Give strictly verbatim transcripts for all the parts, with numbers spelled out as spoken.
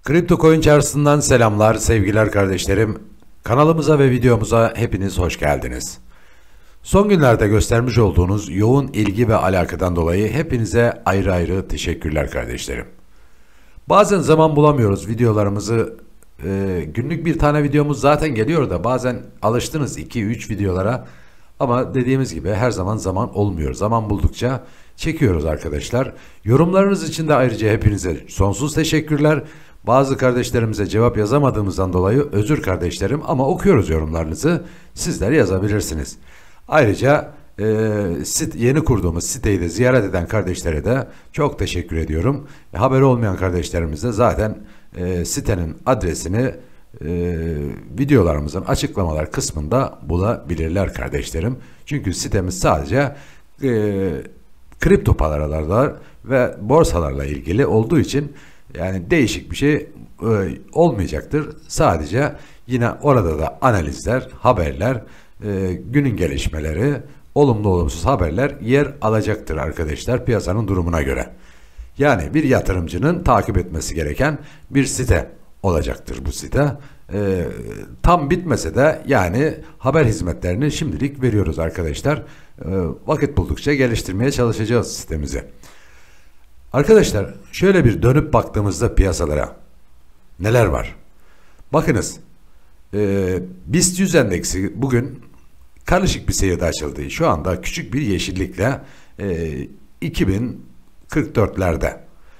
Kripto Coin Çarşısı'ndan selamlar sevgiler kardeşlerim. Kanalımıza ve videomuza hepiniz hoş geldiniz. Son günlerde göstermiş olduğunuz yoğun ilgi ve alakadan dolayı hepinize ayrı ayrı teşekkürler kardeşlerim. Bazen zaman bulamıyoruz videolarımızı, e, günlük bir tane videomuz zaten geliyor da bazen alıştınız iki üç videolara. Ama dediğimiz gibi her zaman zaman olmuyor. Zaman buldukça çekiyoruz arkadaşlar. Yorumlarınız için de ayrıca hepinize sonsuz teşekkürler. Bazı kardeşlerimize cevap yazamadığımızdan dolayı özür kardeşlerim ama okuyoruz yorumlarınızı. Sizler yazabilirsiniz. Ayrıca e, sit, yeni kurduğumuz siteyi de ziyaret eden kardeşlere de çok teşekkür ediyorum. E, haberi olmayan kardeşlerimiz de zaten e, sitenin adresini e, videolarımızın açıklamalar kısmında bulabilirler kardeşlerim. Çünkü sitemiz sadece e, kripto paralarla ve borsalarla ilgili olduğu için yani değişik bir şey e, olmayacaktır. Sadece yine orada da analizler, haberler, e, günün gelişmeleri, olumlu olumsuz haberler yer alacaktır arkadaşlar piyasanın durumuna göre. Yani bir yatırımcının takip etmesi gereken bir site olacaktır bu site. E, tam bitmese de yani haber hizmetlerini şimdilik veriyoruz arkadaşlar. E, vakit buldukça geliştirmeye çalışacağız sitemizi. Arkadaşlar şöyle bir dönüp baktığımızda piyasalara neler var? Bakınız e, BIST yüz endeksi bugün karışık bir seyirde açıldı. Şu anda küçük bir yeşillikle e, iki bin kırk dörtlerde.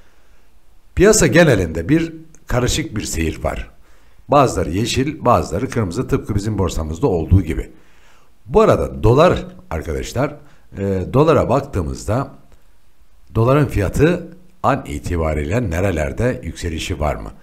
Piyasa genelinde bir karışık bir seyir var. Bazıları yeşil, bazıları kırmızı, tıpkı bizim borsamızda olduğu gibi. Bu arada dolar arkadaşlar, e, dolara baktığımızda doların fiyatı an itibariyle nerelerde yükselişi var mı?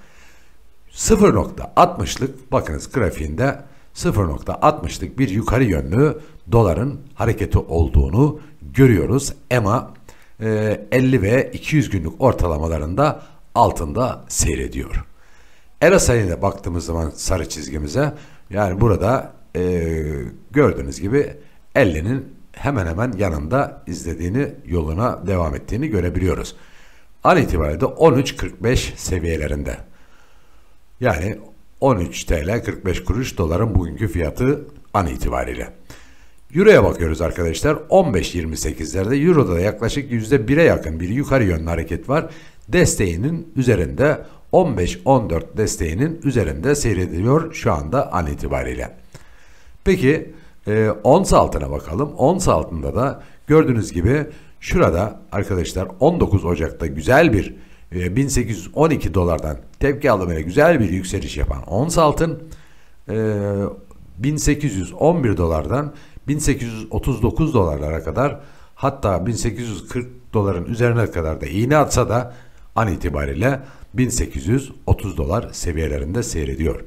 sıfır nokta altmışlık bakınız grafiğinde sıfır nokta altmışlık bir yukarı yönlü doların hareketi olduğunu görüyoruz. E M A e, elli ve iki yüz günlük ortalamalarında altında seyrediyor. R S I'ye baktığımız zaman sarı çizgimize yani burada e, gördüğünüz gibi ellinin hemen hemen yanında izlediğini, yoluna devam ettiğini görebiliyoruz. An itibariyle on üç kırk beş seviyelerinde. Yani on üç TL kırk beş kuruş doların bugünkü fiyatı an itibariyle. Euro'ya bakıyoruz arkadaşlar. on beş yirmi sekizlerde Euro'da da yaklaşık yüzde bire yakın bir yukarı yönlü hareket var. Desteğinin üzerinde on beş on dört desteğinin üzerinde seyrediyor şu anda an itibariyle. Peki E, ons altına bakalım. Ons altında da gördüğünüz gibi şurada arkadaşlar on dokuz Ocak'ta güzel bir e, bin sekiz yüz on iki dolardan tepki alımıyla güzel bir yükseliş yapan ons altın e, bin sekiz yüz on bir dolardan bin sekiz yüz otuz dokuz dolarlara kadar, hatta bin sekiz yüz kırk doların üzerine kadar da iğne atsa da an itibariyle bin sekiz yüz otuz dolar seviyelerinde seyrediyor.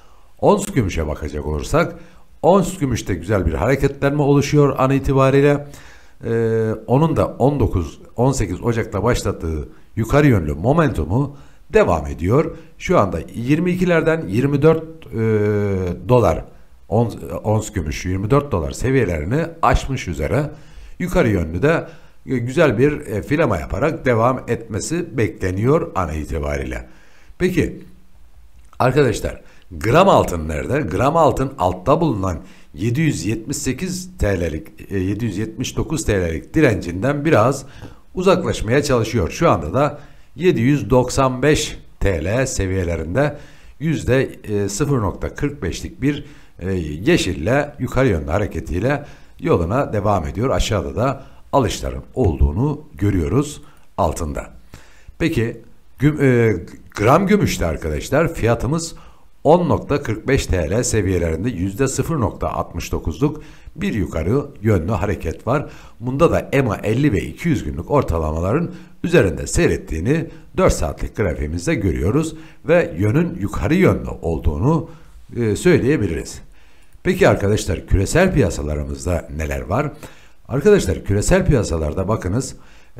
Ons gümüşe bakacak olursak ons gümüşte güzel bir hareketlenme oluşuyor an itibariyle. Ee, onun da on dokuz on sekiz Ocak'ta başlattığı yukarı yönlü momentumu devam ediyor. Şu anda yirmi ikilerden yirmi dört e, dolar ons, ons gümüş yirmi dört dolar seviyelerini aşmış üzere. Yukarı yönlü de güzel bir e, filama yaparak devam etmesi bekleniyor an itibariyle. Peki arkadaşlar, gram altın nerede? Gram altın altta bulunan yedi yüz yetmiş sekiz TL'lik yedi yüz yetmiş dokuz TL'lik direncinden biraz uzaklaşmaya çalışıyor. Şu anda da yedi yüz doksan beş TL seviyelerinde yüzde sıfır nokta kırk beşlik bir yeşille yukarı yönlü hareketiyle yoluna devam ediyor. Aşağıda da alışların olduğunu görüyoruz altında. Peki güm, e, gram gümüşte arkadaşlar fiyatımız on nokta kırk beş TL seviyelerinde yüzde sıfır nokta altmış dokuzluk bir yukarı yönlü hareket var. Bunda da E M A elli ve iki yüz günlük ortalamaların üzerinde seyrettiğini dört saatlik grafiğimizde görüyoruz ve yönün yukarı yönlü olduğunu e, söyleyebiliriz. Peki arkadaşlar, küresel piyasalarımızda neler var? Arkadaşlar küresel piyasalarda bakınız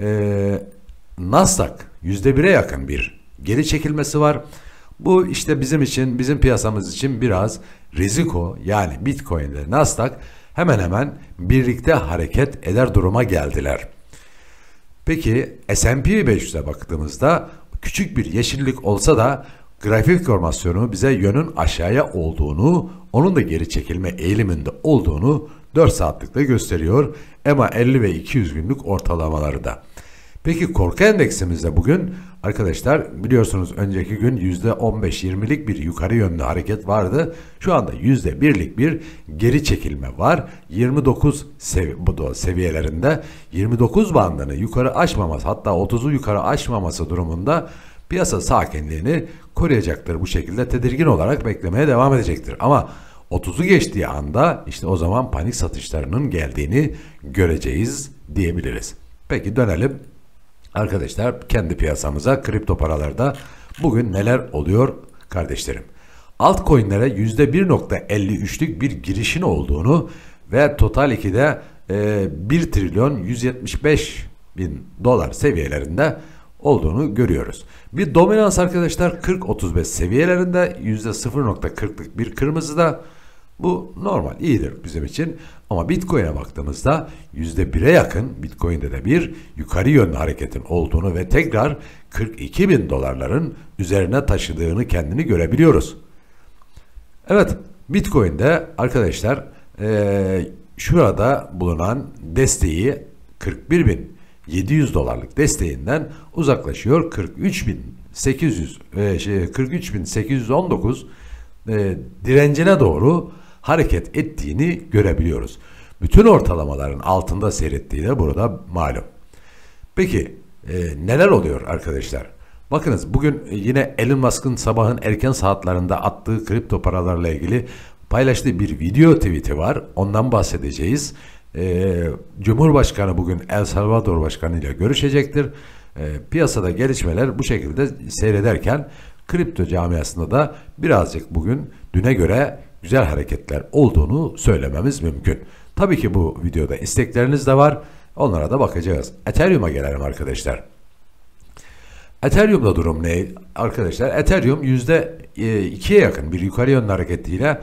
e, Nasdaq yüzde bire yakın bir geri çekilmesi var. Bu işte bizim için, bizim piyasamız için biraz riziko, yani Bitcoin ile Nasdaq hemen hemen birlikte hareket eder duruma geldiler. Peki S and P beş yüze baktığımızda küçük bir yeşillik olsa da grafik formasyonu bize yönün aşağıya olduğunu, onun da geri çekilme eğiliminde olduğunu dört saatlikte gösteriyor. E M A elli ve iki yüz günlük ortalamaları da. Peki korku endeksimizde bugün arkadaşlar biliyorsunuz önceki gün yüzde on beş yirmilik bir yukarı yönlü hareket vardı. Şu anda yüzde birlik bir geri çekilme var. yirmi dokuz sevi bu seviyelerinde yirmi dokuz bandını yukarı aşmaması, hatta otuzu yukarı aşmaması durumunda piyasa sakinliğini koruyacaktır. Bu şekilde tedirgin olarak beklemeye devam edecektir. Ama otuzu geçtiği anda işte o zaman panik satışlarının geldiğini göreceğiz diyebiliriz. Peki dönelim arkadaşlar kendi piyasamıza, kripto paralarda bugün neler oluyor kardeşlerim? Altcoin'lere yüzde bir nokta elli üçlük bir girişin olduğunu ve Total iki'de e, bir trilyon yüz yetmiş beş bin dolar seviyelerinde olduğunu görüyoruz. Bir dominans arkadaşlar kırk otuz beş seviyelerinde, yüzde sıfır nokta kırklık bir kırmızıda. Bu normal, iyidir bizim için. Ama Bitcoin'e baktığımızda yüzde bire yakın Bitcoin'de de bir yukarı yönlü hareketin olduğunu ve tekrar kırk iki bin dolarların üzerine taşıdığını kendini görebiliyoruz. Evet, Bitcoin'de arkadaşlar ee, şurada bulunan desteği kırk bir bin yedi yüz dolarlık desteğinden uzaklaşıyor. kırk üç bin sekiz yüz e, şey, kırk üç bin sekiz yüz on dokuz e, direncine doğru hareket ettiğini görebiliyoruz. Bütün ortalamaların altında seyrettiği de burada malum. Peki e, neler oluyor arkadaşlar? Bakınız bugün yine Elon Musk'ın sabahın erken saatlerinde attığı kripto paralarla ilgili paylaştığı bir video tweet'i var. Ondan bahsedeceğiz. Ee, Cumhurbaşkanı bugün El Salvador Başkanı ile görüşecektir. Ee, piyasada gelişmeler bu şekilde seyrederken kripto camiasında da birazcık bugün düne göre güzel hareketler olduğunu söylememiz mümkün. Tabii ki bu videoda istekleriniz de var. Onlara da bakacağız. Ethereum'a gelelim arkadaşlar. Ethereum'da durum ne? Arkadaşlar Ethereum yüzde ikiye yakın bir yukarı yönlü hareketiyle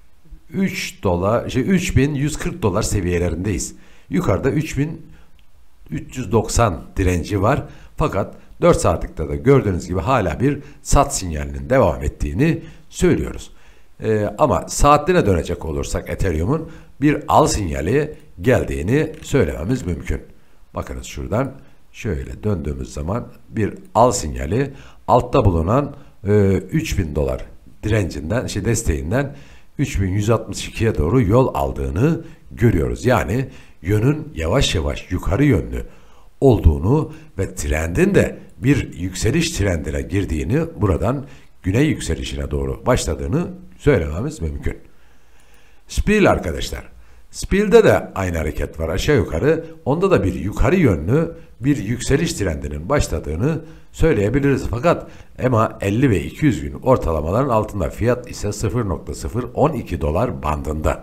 üç dolar, şey üç bin yüz kırk dolar seviyelerindeyiz. Yukarıda üç bin üç yüz doksan direnci var. Fakat dört saatlikte de gördüğünüz gibi hala bir sat sinyalinin devam ettiğini söylüyoruz. Ee, ama saatliğine dönecek olursak Ethereum'un bir al sinyali geldiğini söylememiz mümkün. Bakınız şuradan şöyle döndüğümüz zaman bir al sinyali altta bulunan e, üç bin dolar direncinden, şey desteğinden üç bin yüz altmış ikiye doğru yol aldığını görüyoruz. Yani yönün yavaş yavaş yukarı yönlü olduğunu ve trendin de bir yükseliş trendine girdiğini, buradan güney yükselişine doğru başladığını söylememiz mümkün. Spill arkadaşlar. Spill'de de aynı hareket var aşağı yukarı. Onda da bir yukarı yönlü bir yükseliş trendinin başladığını söyleyebiliriz. Fakat E M A elli ve iki yüz gün ortalamaların altında, fiyat ise sıfır nokta sıfır on iki dolar bandında.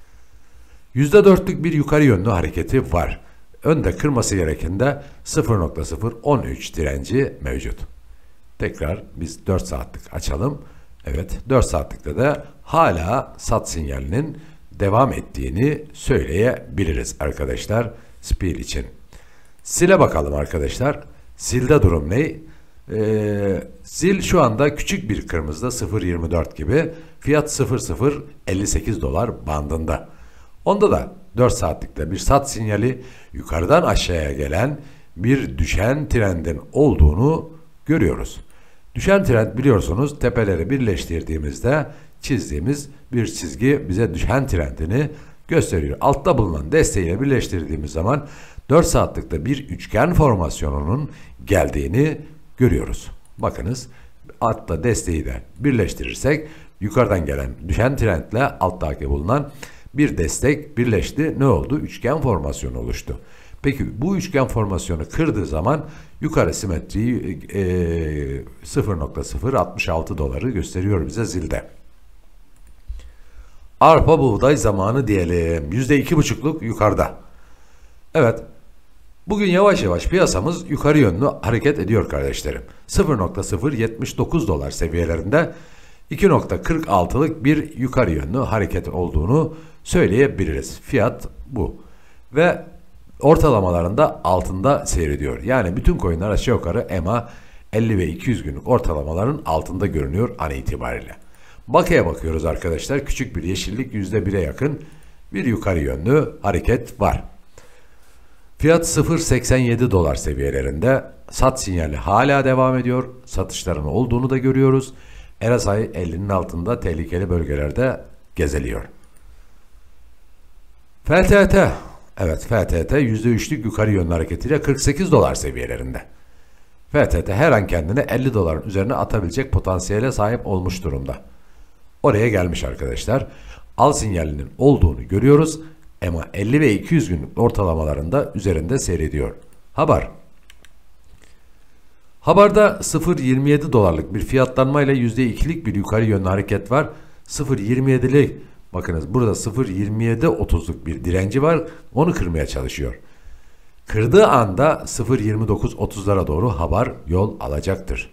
yüzde dörtlük bir yukarı yönlü hareketi var. Önde kırması gereken de sıfır nokta sıfır on üç direnci mevcut. Tekrar biz dört saatlik açalım. Evet, dört saatlikte de hala sat sinyalinin devam ettiğini söyleyebiliriz arkadaşlar Spill için. Sill'e bakalım arkadaşlar. Sill'de durum ne? Ee, Sill şu anda küçük bir kırmızıda, sıfır nokta yirmi dört gibi. Fiyat sıfır nokta sıfır elli sekiz dolar bandında. Onda da dört saatlikte bir sat sinyali, yukarıdan aşağıya gelen bir düşen trendin olduğunu görüyoruz. Düşen trend biliyorsunuz tepeleri birleştirdiğimizde çizdiğimiz bir çizgi bize düşen trendini gösteriyor. Altta bulunan desteğiyle birleştirdiğimiz zaman dört saatlikte bir üçgen formasyonunun geldiğini görüyoruz. Bakınız, altta desteği de birleştirirsek yukarıdan gelen düşen trendle alttaki bulunan bir destek birleşti. Ne oldu? Üçgen formasyonu oluştu. Peki bu üçgen formasyonu kırdığı zaman yukarı simetriyi e, sıfır nokta sıfır altmış altı doları gösteriyor bize zilde. Arpa buğday zamanı diyelim. yüzde iki buçukluk yukarıda. Evet. Bugün yavaş yavaş piyasamız yukarı yönlü hareket ediyor kardeşlerim. sıfır nokta sıfır yetmiş dokuz dolar seviyelerinde iki nokta kırk altılık bir yukarı yönlü hareket olduğunu söyleyebiliriz. Fiyat bu. Ve ortalamalarında altında seyrediyor. Yani bütün coinler aşağı yukarı E M A elli ve iki yüz günlük ortalamaların altında görünüyor an itibariyle. Bakiye bakıyoruz arkadaşlar. Küçük bir yeşillik, yüzde bire yakın bir yukarı yönlü hareket var. Fiyat sıfır virgül seksen yedi dolar seviyelerinde. Sat sinyali hala devam ediyor. Satışların olduğunu da görüyoruz. R S I ellinin altında tehlikeli bölgelerde gezeliyor. F T T, evet F T T yüzde üçlük yukarı yönlü hareketiyle kırk sekiz dolar seviyelerinde. F T T her an kendini elli doların üzerine atabilecek potansiyele sahip olmuş durumda. Oraya gelmiş arkadaşlar. Al sinyalinin olduğunu görüyoruz ama elli ve iki yüz günlük ortalamalarında üzerinde seyrediyor. Haber. Haber'da sıfır virgül yirmi yedi dolarlık bir fiyatlanmayla yüzde ikilik bir yukarı yönlü hareket var. sıfır virgül yirmi yedilik, bakınız burada sıfır virgül yirmi yedi otuzluk bir direnci var. Onu kırmaya çalışıyor. Kırdığı anda sıfır virgül yirmi dokuz otuzlara doğru Haber yol alacaktır.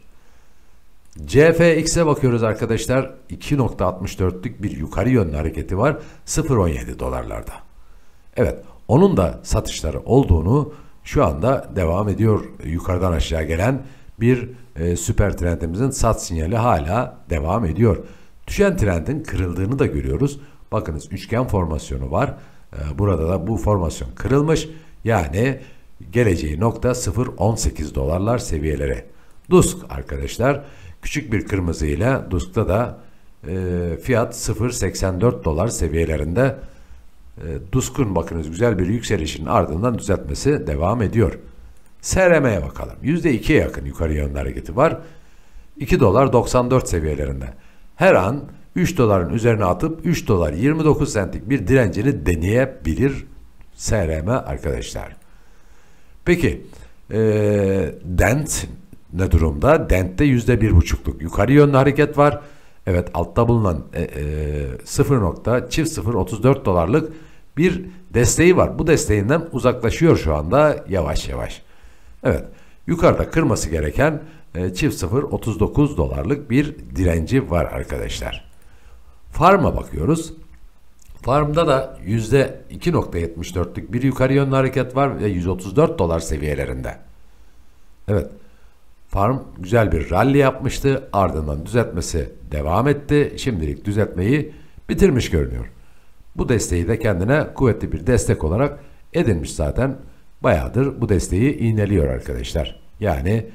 C F X'e bakıyoruz arkadaşlar. iki nokta altmış dörtlük bir yukarı yönlü hareketi var. sıfır virgül on yedi dolarlarda. Evet, onun da satışları olduğunu şu anda devam ediyor. Yukarıdan aşağı gelen bir e, süper trendimizin sat sinyali hala devam ediyor. Düşen trendin kırıldığını da görüyoruz. Bakınız üçgen formasyonu var. E, burada da bu formasyon kırılmış. Yani geleceği nokta sıfır virgül on sekiz dolarlar seviyeleri. D U S K arkadaşlar küçük bir kırmızı ile D U S K'ta da e, fiyat sıfır virgül seksen dört dolar seviyelerinde. E, D U S K'un bakınız güzel bir yükselişin ardından düzeltmesi devam ediyor. S R M'ye bakalım. yüzde ikiye yakın yukarı yönlü hareketi var. iki dolar doksan dört seviyelerinde. Her an üç doların üzerine atıp üç dolar yirmi dokuz centlik bir direncini deneyebilir S R M arkadaşlar. Peki e, Dent ne durumda? Dent'te yüzde bir buçukluk yukarı yönlü hareket var. Evet, altta bulunan e, e, sıfır nokta çift sıfır otuz dört dolarlık bir desteği var. Bu desteğinden uzaklaşıyor şu anda yavaş yavaş. Evet, yukarıda kırması gereken e, çift sıfır otuz dokuz dolarlık bir direnci var arkadaşlar. Farm'a bakıyoruz. Farm'da da yüzde iki nokta yetmiş dörtlük bir yukarı yönlü hareket var ve yüz otuz dört dolar seviyelerinde. Evet, Farm güzel bir rally yapmıştı. Ardından düzeltmesi devam etti. Şimdilik düzeltmeyi bitirmiş görünüyor. Bu desteği de kendine kuvvetli bir destek olarak edinmiş zaten. Bayağıdır bu desteği iğneliyor arkadaşlar. Yani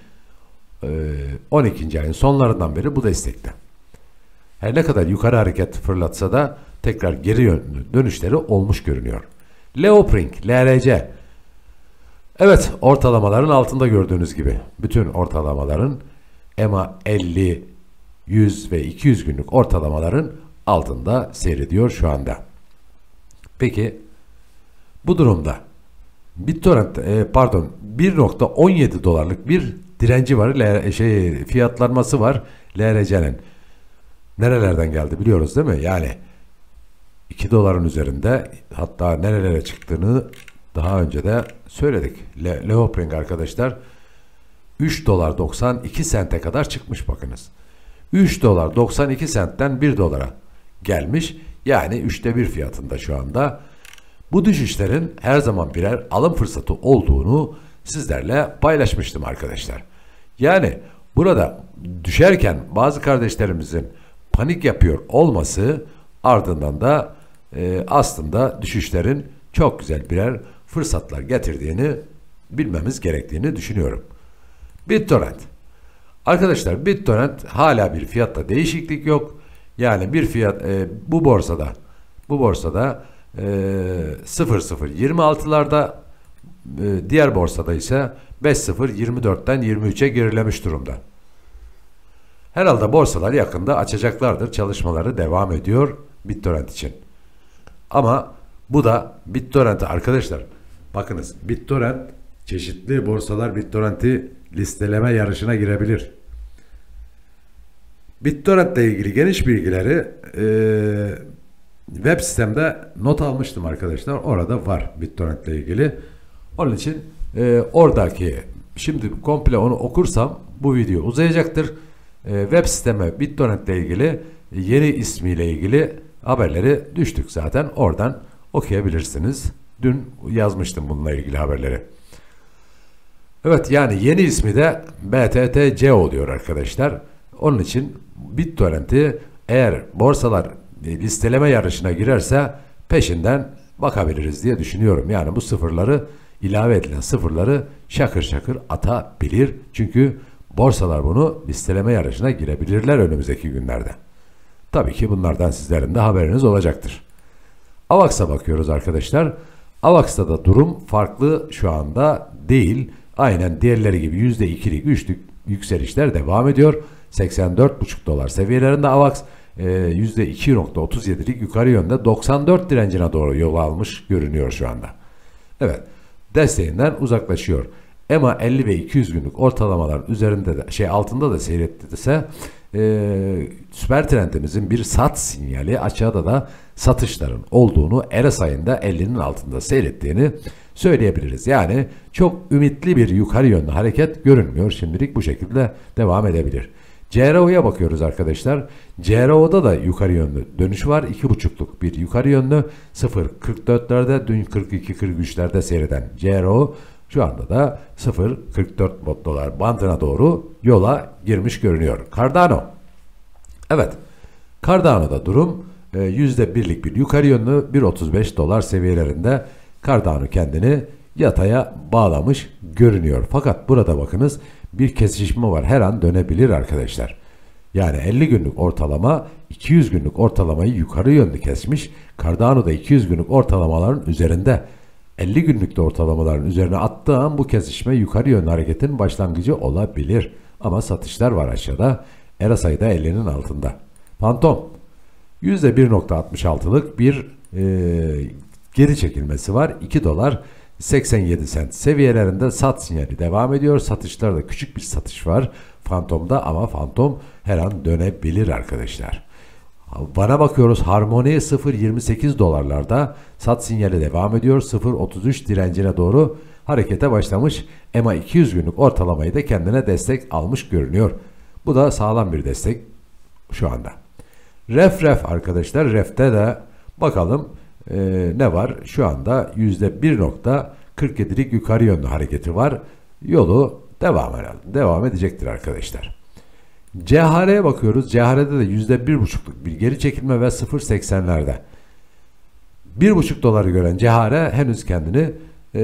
on ikinci ayın sonlarından beri bu destekte. Her ne kadar yukarı hareket fırlatsa da tekrar geri yönlü dönüşleri olmuş görünüyor. Leopring, L R C. Evet, ortalamaların altında gördüğünüz gibi. Bütün ortalamaların E M A elli, yüz ve iki yüz günlük ortalamaların altında seyrediyor şu anda. Peki bu durumda BitTorrent e, pardon bir nokta on yedi dolarlık bir direnci var, L, şey fiyatlanması var L R C'nin. Nerelerden geldi biliyoruz değil mi? Yani iki doların üzerinde, hatta nerelere çıktığını daha önce de söyledik. Le Leopring arkadaşlar üç dolar doksan iki sente kadar çıkmış bakınız. üç dolar doksan iki sentten bir dolara gelmiş. Yani üçte bir fiyatında şu anda. Bu düşüşlerin her zaman birer alım fırsatı olduğunu sizlerle paylaşmıştım arkadaşlar. Yani burada düşerken bazı kardeşlerimizin panik yapıyor olması, ardından da e, aslında düşüşlerin çok güzel birer fırsatlar getirdiğini bilmemiz gerektiğini düşünüyorum. BitTorrent. Arkadaşlar BitTorrent hala bir fiyatta değişiklik yok. Yani bir fiyat e, bu borsada bu borsada e, sıfır virgül sıfır yirmi altılarda, e, diğer borsada ise beş virgül sıfır yirmi dörtten yirmi üçe gerilemiş durumda. Herhalde borsalar yakında açacaklardır. Çalışmaları devam ediyor BitTorrent için. Ama bu da BitTorrent'e arkadaşlar, bakınız BitTorrent, çeşitli borsalar BitTorrent'i listeleme yarışına girebilir. BitTorrent ile ilgili geniş bilgileri e, web sitemde not almıştım arkadaşlar. Orada var BitTorrent ile ilgili. Onun için e, oradaki, şimdi komple onu okursam bu video uzayacaktır. E, web siteme BitTorrent ile ilgili yeni ismiyle ilgili haberleri düştük zaten. Oradan okuyabilirsiniz. Dün yazmıştım bununla ilgili haberleri. Evet, yani yeni ismi de B T T C oluyor arkadaşlar. Onun için BitTorrent'i eğer borsalar e, listeleme yarışına girerse peşinden bakabiliriz diye düşünüyorum. Yani bu sıfırları, ilave edilen sıfırları şakır şakır atabilir. Çünkü borsalar bunu listeleme yarışına girebilirler önümüzdeki günlerde. Tabii ki bunlardan sizlerin de haberiniz olacaktır. AVAX'a bakıyoruz arkadaşlar. AVAX'ta da durum farklı şu anda değil. Aynen diğerleri gibi yüzde ikilik, üçlük yükselişler devam ediyor. seksen dört buçuk dolar seviyelerinde AVAX e, yüzde iki nokta otuz yedilik yukarı yönde doksan dört direncine doğru yol almış görünüyor şu anda. Evet, desteğinden uzaklaşıyor. E M A elli ve iki yüz günlük ortalamaların üzerinde de şey altında da seyrettiyse e, süper trendimizin bir sat sinyali, aşağıda da satışların olduğunu, R S I'ın da ellinin altında seyrettiğini söyleyebiliriz. Yani çok ümitli bir yukarı yönlü hareket görünmüyor. Şimdilik bu şekilde devam edebilir. C R O'ya bakıyoruz arkadaşlar. C R O'da da yukarı yönlü dönüş var. iki buçukluk bir yukarı yönlü. sıfır nokta kırk dörtlerde, dün kırk iki kırk üçlerde seyreden C R O şu anda da sıfır nokta kırk dört dolar bandına doğru yola girmiş görünüyor. Cardano. Evet. Cardano'da durum yüzde birlik bir yukarı yönlü bir nokta otuz beş dolar seviyelerinde. Cardano kendini yataya bağlamış görünüyor. Fakat burada bakınız bir kesişme var. Her an dönebilir arkadaşlar. Yani elli günlük ortalama iki yüz günlük ortalamayı yukarı yönlü kesmiş. Cardano da iki yüz günlük ortalamaların üzerinde. elli günlükte ortalamaların üzerine attığı an bu kesişme yukarı yönlü hareketin başlangıcı olabilir. Ama satışlar var aşağıda. R S I da ellinin altında. Fantom yüzde bir nokta altmış altılık bir e, geri çekilmesi var. iki dolar seksen yedi sent seviyelerinde sat sinyali devam ediyor. Satışlarda küçük bir satış var Fantom'da ama Fantom her an dönebilir arkadaşlar. Bana bakıyoruz, Harmony sıfır nokta yirmi sekiz dolarlarda sat sinyali devam ediyor. sıfır nokta otuz üç direncine doğru harekete başlamış. E M A iki yüz günlük ortalamayı da kendine destek almış görünüyor. Bu da sağlam bir destek şu anda. Ref Ref arkadaşlar, Ref'te de bakalım Ee, ne var? Şu anda yüzde bir nokta kırk yedilik yukarı yönlü hareketi var. Yolu devam herhalde. Devam edecektir arkadaşlar. C H R'ye bakıyoruz. C H R'de de yüzde bir buçukluk bir geri çekilme ve sıfır nokta seksenlerde. bir buçuk doları gören C H R henüz kendini e,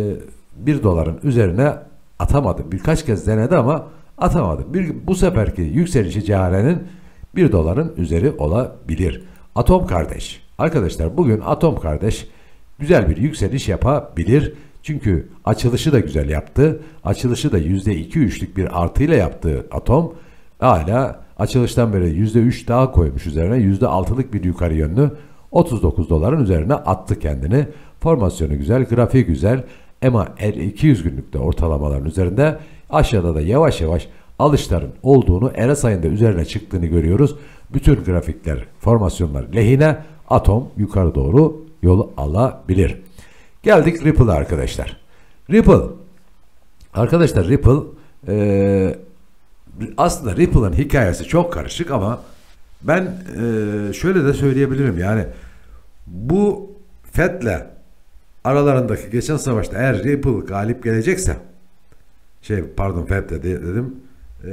bir doların üzerine atamadı. Birkaç kez denedi ama atamadı. Bir, bu seferki yükselişi C H R'nin bir doların üzeri olabilir. Atom kardeş. Arkadaşlar bugün Atom kardeş güzel bir yükseliş yapabilir. Çünkü açılışı da güzel yaptı. Açılışı da yüzde iki üçlük bir artıyla yaptığı Atom hala açılıştan beri yüzde üç daha koymuş üzerine. yüzde altılık bir yukarı yönlü otuz dokuz doların üzerine attı kendini. Formasyonu güzel, grafiği güzel. E M A iki yüz günlükte ortalamaların üzerinde, aşağıda da yavaş yavaş alışların olduğunu, R S I'ın da üzerine çıktığını görüyoruz. Bütün grafikler, formasyonlar lehine, Atom yukarı doğru yolu alabilir. Geldik Ripple'a arkadaşlar. Ripple. Arkadaşlar Ripple e, aslında Ripple'ın hikayesi çok karışık ama ben e, şöyle de söyleyebilirim. Yani bu Fed'le aralarındaki geçen savaşta eğer Ripple galip gelecekse, şey pardon Fed de dedim e,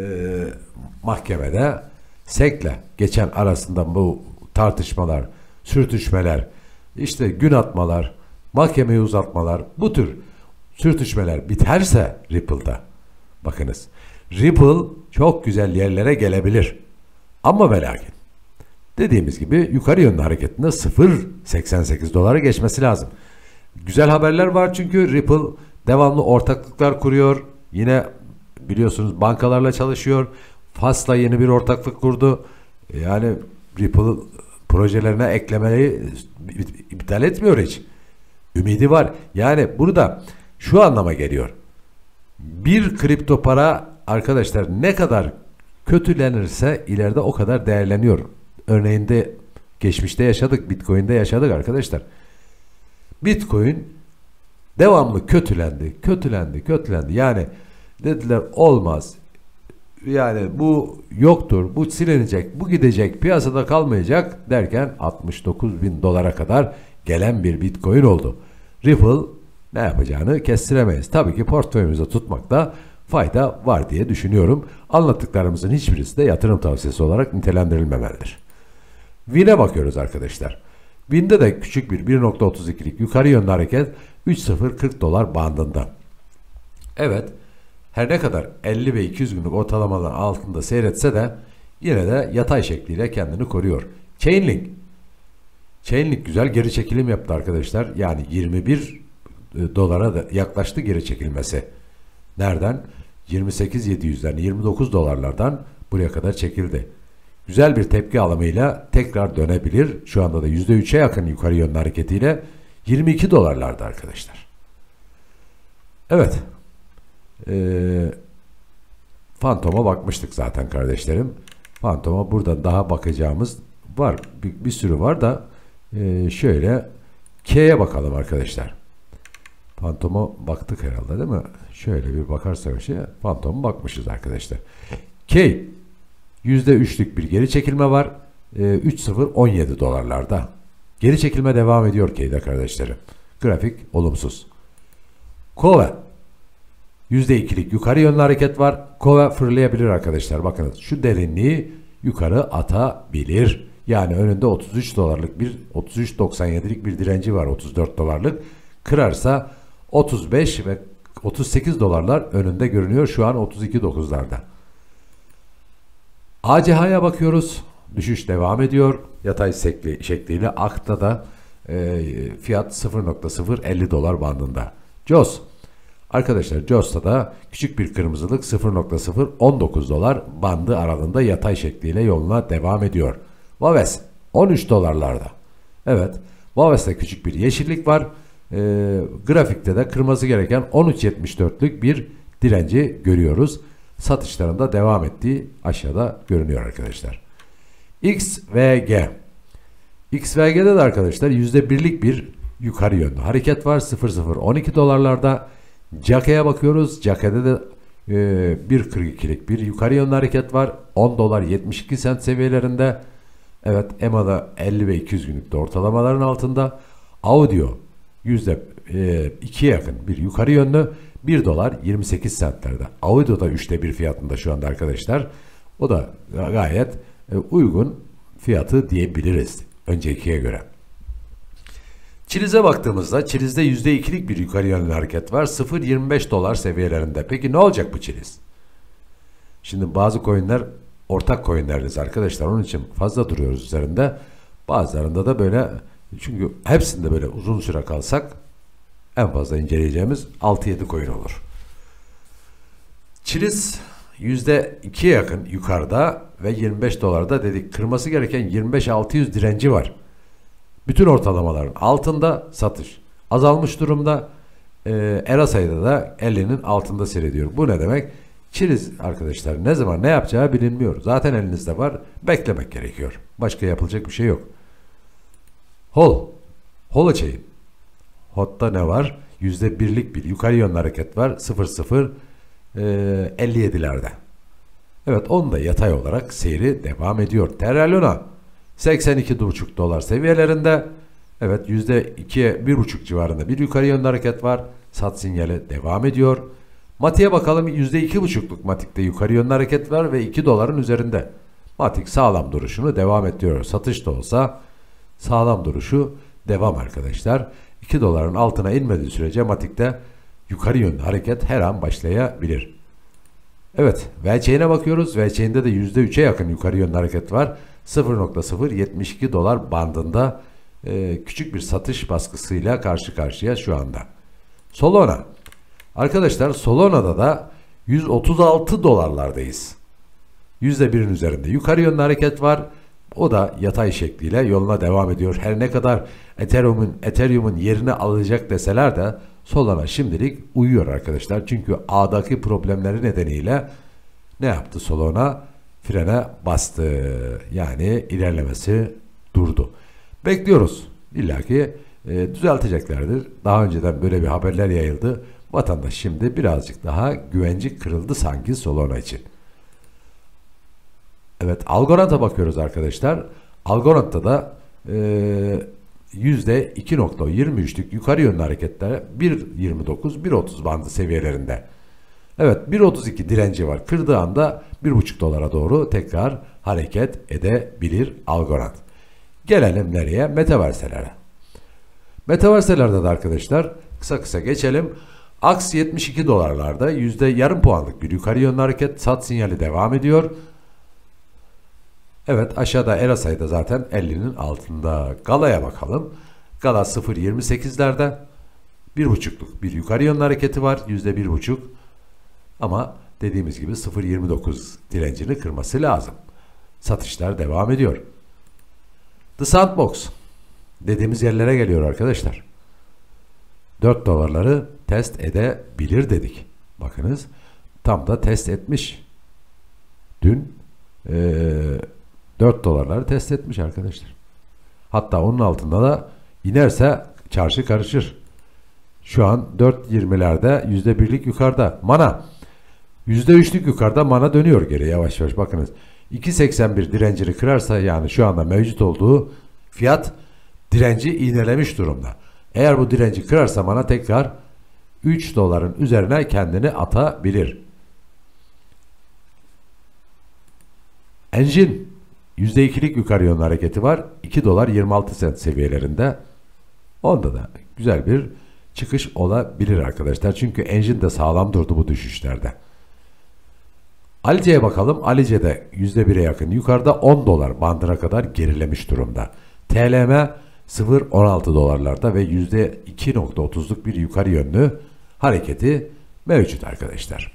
mahkemede S E C'le geçen arasında bu tartışmalar, sürtüşmeler, işte gün atmalar, mahkemeyi uzatmalar, bu tür sürtüşmeler biterse Ripple'da, bakınız Ripple çok güzel yerlere gelebilir. Ama ve lakin dediğimiz gibi yukarı yönlü hareketinde sıfır nokta seksen sekiz dolara geçmesi lazım. Güzel haberler var çünkü Ripple devamlı ortaklıklar kuruyor. Yine biliyorsunuz bankalarla çalışıyor. Fas'la yeni bir ortaklık kurdu. Yani Ripple projelerine eklemeyi iptal etmiyor hiç. Ümidi var. Yani burada şu anlama geliyor. Bir kripto para arkadaşlar ne kadar kötülenirse ileride o kadar değerleniyor. Örneğinde geçmişte yaşadık. Bitcoin'de yaşadık arkadaşlar. Bitcoin devamlı kötülendi. Kötülendi. Kötülendi. Yani dediler olmaz. Yani bu yoktur. Bu silinecek. Bu gidecek. Piyasada kalmayacak derken altmış dokuz bin dolara kadar gelen bir Bitcoin oldu. Ripple ne yapacağını kestiremeyiz. Tabii ki portföyümüzde tutmakta fayda var diye düşünüyorum. Anlattıklarımızın hiçbirisi de yatırım tavsiyesi olarak nitelendirilmemelidir. Win'e bakıyoruz arkadaşlar. Win'de de küçük bir bir nokta otuz ikilik yukarı yönlü hareket üç nokta sıfır kırk dolar bandında. Evet, her ne kadar elli ve iki yüz günlük ortalamaların altında seyretse de yine de yatay şekliyle kendini koruyor. Chainlink. Chainlink güzel geri çekilim yaptı arkadaşlar. Yani yirmi bir dolara da yaklaştı geri çekilmesi. Nereden? yirmi sekiz bin yedi yüzden yirmi dokuz dolarlardan buraya kadar çekildi. Güzel bir tepki alımıyla tekrar dönebilir. Şu anda da yüzde üçe yakın yukarı yönlü hareketiyle yirmi iki dolarlarda arkadaşlar. Evet. Ee, Fantom'a bakmıştık zaten kardeşlerim. Fantom'a burada daha bakacağımız var. Bir, bir sürü var da e, şöyle K'ye bakalım arkadaşlar. Fantom'a baktık herhalde değil mi? Şöyle bir bakarsak şey, Fantom'a bakmışız arkadaşlar. K yüzde üçlük bir geri çekilme var. E, üç nokta sıfır on yedi dolarlarda. Geri çekilme devam ediyor K'de kardeşlerim. Grafik olumsuz. Kove yüzde ikilik yukarı yönlü hareket var. Kove fırlayabilir arkadaşlar. Bakınız şu derinliği yukarı atabilir. Yani önünde otuz üç dolarlık bir otuz üç doksan yedilik bir direnci var, otuz dört dolarlık. Kırarsa otuz beş ve otuz sekiz dolarlar önünde görünüyor. Şu an otuz iki dokuzlarda. A C H'ya bakıyoruz. Düşüş devam ediyor. Yatay şekli, şekliyle Ak'ta da e, fiyat sıfır nokta sıfır elli dolar bandında. C O S. Arkadaşlar C O S'ta da küçük bir kırmızılık sıfır nokta sıfır on dokuz dolar bandı aralığında yatay şekliyle yoluna devam ediyor. Vaves on üç dolarlarda. Evet, Vaves'te küçük bir yeşillik var. E, grafikte de kırmızı gereken on üç yetmiş dörtlük bir direnci görüyoruz. Satışlarında devam ettiği aşağıda görünüyor arkadaşlar. X V G. X V G'de de arkadaşlar yüzde birlik bir yukarı yönlü hareket var. sıfır nokta sıfır on iki dolarlarda. C A K'ya bakıyoruz. C A K'de de e, bir nokta kırk ikilik bir yukarı yönlü hareket var. on dolar yetmiş iki sent seviyelerinde. Evet, E M A'da elli ve iki yüz günlükte ortalamaların altında. Audio yüzde ikiye yakın bir yukarı yönlü bir dolar yirmi sekiz centlerde. Audio'da üçte bir fiyatında şu anda arkadaşlar. O da gayet e, uygun fiyatı diyebiliriz öncekiye göre. Çiliz'e baktığımızda Çiliz'de yüzde ikilik bir yukarı yönlü hareket var. sıfır nokta yirmi beş dolar seviyelerinde. Peki ne olacak bu Çiliz? Şimdi bazı coinler ortak coinleriz arkadaşlar. Onun için fazla duruyoruz üzerinde. Bazılarında da böyle, çünkü hepsinde böyle uzun süre kalsak en fazla inceleyeceğimiz altı yedi coin olur. Çiliz yüzde ikiye yakın yukarıda ve yirmi beş dolarda dedik. Kırması gereken yirmi beş altı yüz direnci var. Bütün ortalamaların altında satış. Azalmış durumda. E, R S I'da da ellinin altında seyrediyor. Bu ne demek? Çiliz arkadaşlar ne zaman ne yapacağı bilinmiyor. Zaten elinizde var. Beklemek gerekiyor. Başka yapılacak bir şey yok. Hol. Hol açayım. Hot'ta ne var? yüzde birlik bir yukarı yönlü hareket var. sıfır nokta sıfır elli yedilerde. Evet, onun da yatay olarak seyri devam ediyor. Terra Luna seksen iki buçuk dolar seviyelerinde. Evet, yüzde ikiye bir buçuk civarında bir yukarı yönlü hareket var. Sat sinyali devam ediyor. Matik'e bakalım. yüzde iki buçukluk Matik'te yukarı yönlü hareket var ve iki doların üzerinde. Matik sağlam duruşunu devam ettiriyor. Satış da olsa sağlam duruşu devam arkadaşlar. iki doların altına inmediği sürece Matik'te yukarı yönlü hareket her an başlayabilir. Evet, V Chain'e bakıyoruz. V Chain'de de yüzde üçe yakın yukarı yönlü hareket var. sıfır nokta sıfır yetmiş iki dolar bandında e, küçük bir satış baskısıyla karşı karşıya şu anda. Solana. Arkadaşlar Solana'da da yüz otuz altı dolarlardayız. yüzde birin üzerinde yukarı yönlü hareket var. O da yatay şekliyle yoluna devam ediyor. Her ne kadar Ethereum'un Ethereum'un yerini alacak deseler de Solana şimdilik uyuyor arkadaşlar. Çünkü ağdaki problemleri nedeniyle ne yaptı Solana? Frene bastı. Yani ilerlemesi durdu. Bekliyoruz. İlla ki e, düzelteceklerdir. Daha önceden böyle bir haberler yayıldı. Vatandaş şimdi birazcık daha güvenci kırıldı sanki Solana için. Evet, Algorand'a bakıyoruz arkadaşlar. Algorand'da da e, yüzde iki nokta yirmi üçlük yukarı yönlü hareketlere bir yirmi dokuz bir otuz bandı seviyelerinde. Evet, bir otuz iki direnci var. Kırdığı anda bir buçuk dolara doğru tekrar hareket edebilir Algorand. Gelelim nereye? Metaverselere. Metaverselerde de arkadaşlar kısa kısa geçelim. A X yetmiş iki dolarlarda yüzde yarım puanlık bir yukarı yönlü hareket, sat sinyali devam ediyor. Evet, aşağıda R S I'da zaten ellinin altında. Gala'ya bakalım. Gala sıfır virgül yirmi sekizlerde bir buçukluk bir yukarı yönlü hareketi var. yüzde bir buçuk. Ama dediğimiz gibi sıfır virgül yirmi dokuz direncini kırması lazım. Satışlar devam ediyor. The Sandbox dediğimiz yerlere geliyor arkadaşlar. dört dolarları test edebilir dedik. Bakınız tam da test etmiş. Dün ee, dört dolarları test etmiş arkadaşlar. Hatta onun altında da inerse çarşı karışır. Şu an dört yirmilerde yüzde birlik yukarıda. Mana yüzde üçlük yukarıda, mana dönüyor geri yavaş yavaş. Bakınız iki seksen bir direncini kırarsa, yani şu anda mevcut olduğu fiyat direnci iğnelemiş durumda. Eğer bu direnci kırarsa mana tekrar üç doların üzerine kendini atabilir. Engine yüzde ikilik yukarı yönlü hareketi var. iki dolar yirmi altı sent seviyelerinde. Onda da güzel bir çıkış olabilir arkadaşlar. Çünkü Engine de sağlam durdu bu düşüşlerde. Alice'ye bakalım. Alice de yüzde bire yakın yukarıda, on dolar bandına kadar gerilemiş durumda. T L M sıfır virgül on altı dolarlarda ve yüzde iki nokta otuzluk bir yukarı yönlü hareketi mevcut arkadaşlar.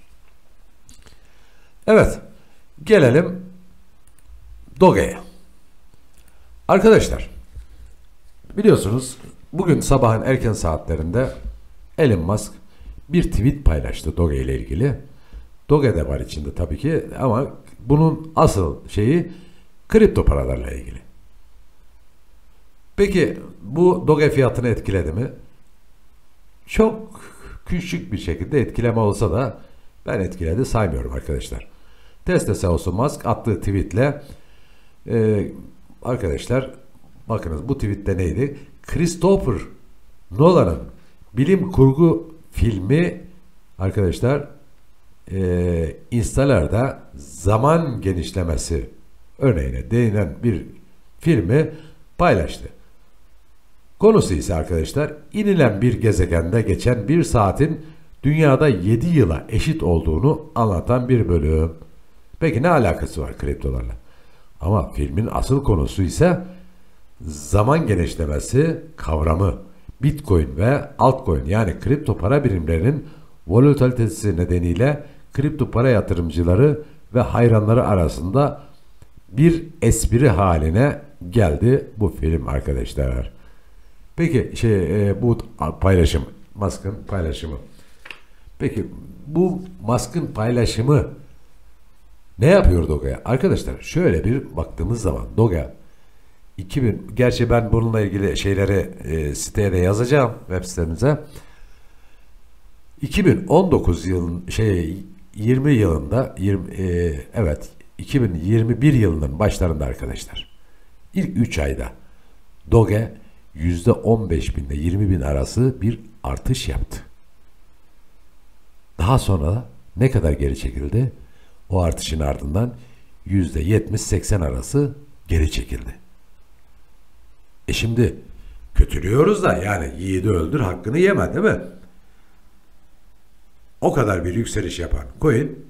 Evet, gelelim Doge'ye. Arkadaşlar biliyorsunuz bugün sabahın erken saatlerinde Elon Musk bir tweet paylaştı Doge ile ilgili. Doge de var içinde tabii ki, ama bunun asıl şeyi kripto paralarla ilgili. Peki bu Doge fiyatını etkiledi mi? Çok küçük bir şekilde etkileme olsa da ben etkiledi saymıyorum arkadaşlar. Tesla C E O'su Musk attığı tweetle e, arkadaşlar bakınız bu tweette neydi? Christopher Nolan'ın bilim kurgu filmi arkadaşlar e, Interstellar'da zaman genişlemesi örneğine değinen bir filmi paylaştı. Konusu ise arkadaşlar inilen bir gezegende geçen bir saatin dünyada yedi yıla eşit olduğunu anlatan bir bölüm. Peki ne alakası var kriptolarla? Ama filmin asıl konusu ise zaman genişlemesi kavramı. Bitcoin ve altcoin, yani kripto para birimlerinin volatilitesi nedeniyle kripto para yatırımcıları ve hayranları arasında bir espri haline geldi bu film arkadaşlar. Peki şey e, bu paylaşım, Musk'ın paylaşımı. Peki bu Musk'ın paylaşımı ne yapıyor Doge'ya? Arkadaşlar şöyle bir baktığımız zaman Doge iki bin, gerçi ben bununla ilgili şeyleri e, siteye de yazacağım, web sitemize. iki bin on dokuz yılın şey yirmi yılında yirmi, e, evet iki bin yirmi bir yılının başlarında arkadaşlar ilk üç ayda Doge yüzde on beş bin ile yirmi bin arası bir artış yaptı. Daha sonra ne kadar geri çekildi? O artışın ardından yüzde yetmiş seksen arası geri çekildi. E şimdi kötülüyoruz da, yani yiğidi öldür hakkını yeme, değil mi? O kadar bir yükseliş yapan coin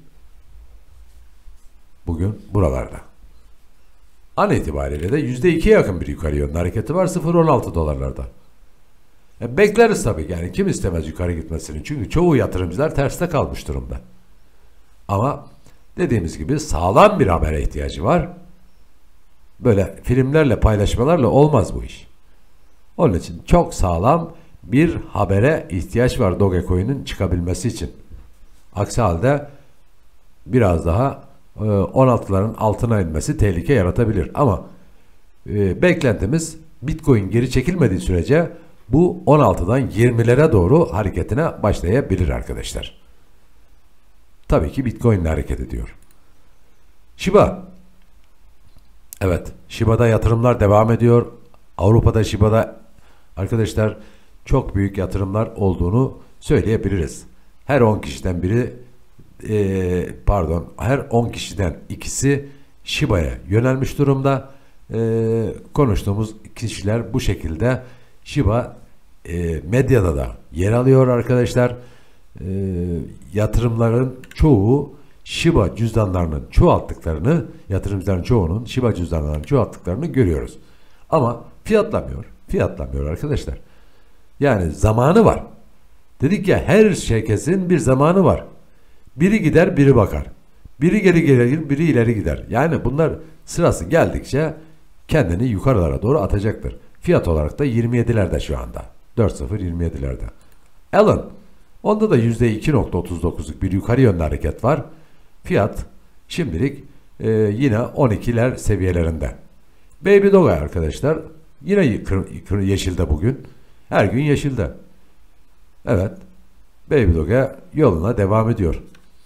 bugün buralarda. An itibariyle de yüzde ikiye yakın bir yukarı yönlü hareketi var, sıfır virgül on altı dolarlarda. E bekleriz tabii, yani kim istemez yukarı gitmesini, çünkü çoğu yatırımcılar terste kalmış durumda. Ama dediğimiz gibi sağlam bir habere ihtiyacı var. Böyle filmlerle, paylaşmalarla olmaz bu iş. Onun için çok sağlam bir habere ihtiyaç var Dogecoin'in çıkabilmesi için. Aksi halde biraz daha on altıların altına inmesi tehlike yaratabilir. Ama e, beklentimiz Bitcoin geri çekilmediği sürece bu on altıdan yirmilere doğru hareketine başlayabilir arkadaşlar. Tabii ki Bitcoin ile hareket ediyor. Shiba. Evet, Shiba'da yatırımlar devam ediyor. Avrupa'da Shiba'da arkadaşlar çok büyük yatırımlar olduğunu söyleyebiliriz. Her on kişiden biri e, pardon her on kişiden ikisi Shiba'ya yönelmiş durumda. E, konuştuğumuz kişiler bu şekilde Shiba e, medyada da yer alıyor arkadaşlar. E, yatırımların çoğu Shiba cüzdanlarının çoğalttıklarını, yatırımcıların çoğunun Shiba cüzdanlarının çoğalttıklarını görüyoruz. Ama fiyatlamıyor. Fiyatlamıyor arkadaşlar. Yani zamanı var. Dedik ya, her herkesin bir zamanı var. Biri gider, biri bakar. Biri geri gelir, biri ileri gider. Yani bunlar sırası geldikçe kendini yukarılara doğru atacaktır. Fiyat olarak da yirmi yedilerde şu anda. dört sıfır yirmi yedilerde. Alan, onda da yüzde iki nokta otuz dokuzluk bir yukarı yönlü hareket var. Fiyat şimdilik e, yine on ikiler seviyelerinde. Baby Doga arkadaşlar yine yeşilde bugün. Her gün yeşilde. Evet. Baby Doga yoluna devam ediyor.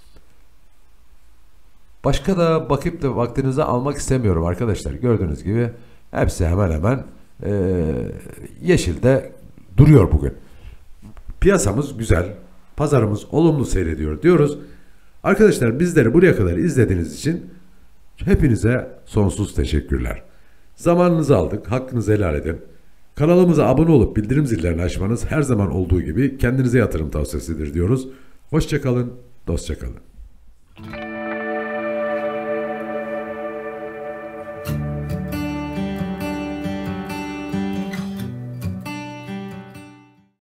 Başka da bakıp da vaktinizi almak istemiyorum arkadaşlar. Gördüğünüz gibi hepsi hemen hemen e, yeşilde duruyor bugün. Piyasamız güzel. Pazarımız olumlu seyrediyor diyoruz. Arkadaşlar, bizleri buraya kadar izlediğiniz için hepinize sonsuz teşekkürler. Zamanınızı aldık. Hakkınızı helal edin. Kanalımıza abone olup bildirim zillerini açmanız her zaman olduğu gibi kendinize yatırım tavsiyesidir diyoruz. Hoşça kalın, dostça kalın.